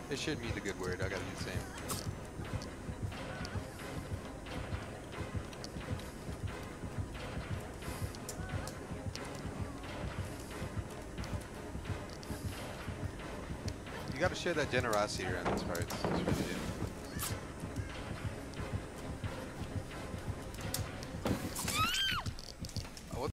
It should be the good word. I gotta do the same. You gotta share that generosity around these parts. That's what you do.